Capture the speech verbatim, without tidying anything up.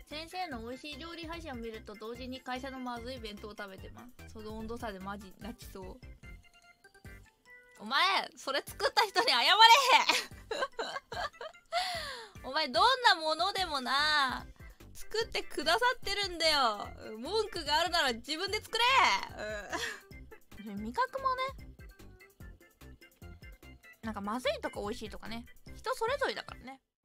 先生の美味しい料理配信を見ると同時に会社のまずい弁当を食べてます。その温度差でマジ泣きそう。お前それ作った人に謝れお前どんなものでもな作ってくださってるんだよ。文句があるなら自分で作れ、うん、味覚もね、なんかまずいとか美味しいとかね、人それぞれだからね。